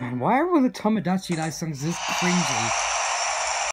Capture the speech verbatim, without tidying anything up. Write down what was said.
Man, why are one of the Tomodachi Life songs this cringy?